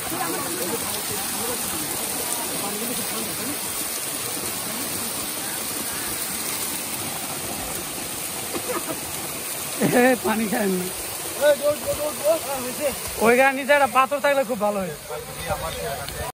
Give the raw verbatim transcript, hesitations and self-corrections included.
পানি খায় না ওই গান নিচে একটা পাথর থাকলে খুব ভালো হয়।